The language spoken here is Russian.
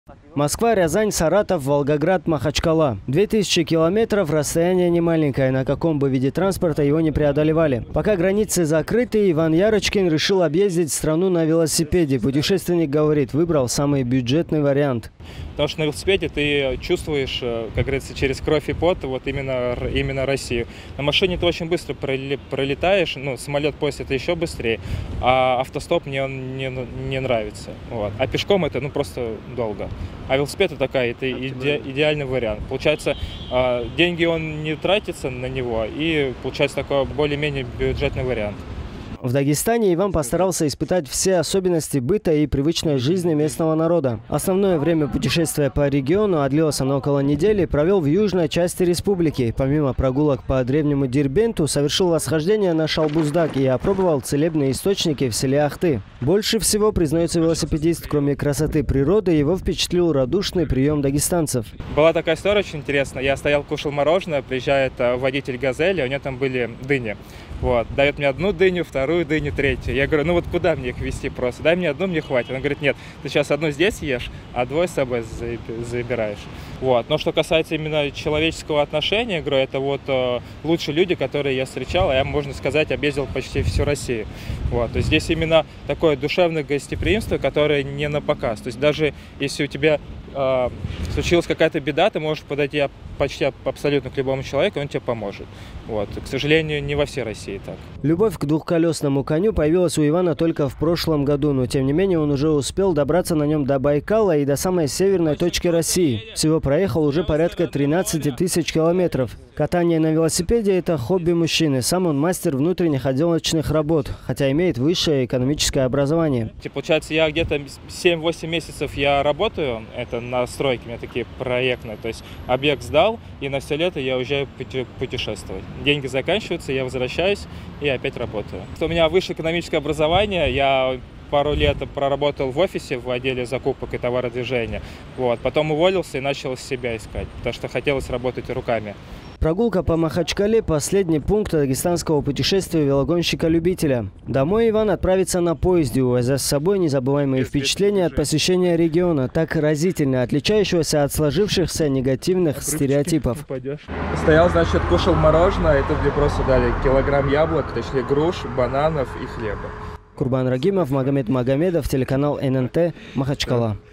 Москва, Рязань, Саратов, Волгоград, Махачкала. 2000 километров, расстояние немаленькое, на каком бы виде транспорта его не преодолевали. Пока границы закрыты, Иван Ярочкин решил объездить страну на велосипеде. Путешественник говорит, выбрал самый бюджетный вариант. Потому что на велосипеде ты чувствуешь, как говорится, через кровь и пот вот именно Россию. На машине ты очень быстро пролетаешь, ну, самолет, поезд это еще быстрее, а автостоп мне он не нравится. Вот. А пешком это просто долго. А велосипед это идеальный вариант. Получается, деньги он не тратится на него, и получается такой более-менее бюджетный вариант. В Дагестане Иван постарался испытать все особенности быта и привычной жизни местного народа. Основное время путешествия по региону, а длилось оно около недели, провел в южной части республики. Помимо прогулок по древнему Дербенту, совершил восхождение на Шалбуздак и опробовал целебные источники в селе Ахты. Больше всего, признается велосипедист, кроме красоты природы, его впечатлил радушный прием дагестанцев. Была такая история очень интересная. Я стоял, кушал мороженое, приезжает водитель «Газели», у него там были дыни. Вот. Дает мне одну дыню, вторую дыню, третью. Я говорю, ну вот куда мне их везти просто? Дай мне одну, мне хватит. Он говорит, нет, ты сейчас одну здесь ешь, а двое с собой забираешь. Вот. Но что касается именно человеческого отношения, говорю, это вот лучшие люди, которые я встречал, а я, можно сказать, объездил почти всю Россию. Вот. То есть здесь именно такое душевное гостеприимство, которое не на показ. То есть даже если у тебя случилась какая-то беда, ты можешь подойти почти абсолютно к любому человеку, он тебе поможет. Вот. К сожалению, не во всей России так. Любовь к двухколесному коню появилась у Ивана только в прошлом году, но тем не менее он уже успел добраться на нем до Байкала и до самой северной точки России. Всего проехал уже порядка 13 тысяч километров. Катание на велосипеде – это хобби мужчины. Сам он мастер внутренних отделочных работ, хотя имеет высшее экономическое образование. Получается, я где-то 7-8 месяцев я работаю, это на стройке, у меня такие проектные, то есть объект сдал, и на все лето я уезжаю путешествовать. Деньги заканчиваются, я возвращаюсь и опять работаю. У меня высшее экономическое образование, я пару лет проработал в офисе в отделе закупок и товародвижения. Вот. Потом уволился и начал себя искать, потому что хотелось работать руками. Прогулка по Махачкале – последний пункт дагестанского путешествия велогонщика-любителя. Домой Иван отправится на поезде, увозя с собой незабываемые впечатления от посещения региона, так разительно отличающегося от сложившихся негативных стереотипов. Стоял, значит, кушал мороженое, это мне просто дали килограмм яблок, точнее груш, бананов и хлеба. Курбан Рагимов, Магомед Магомедов, телеканал ННТ, Махачкала.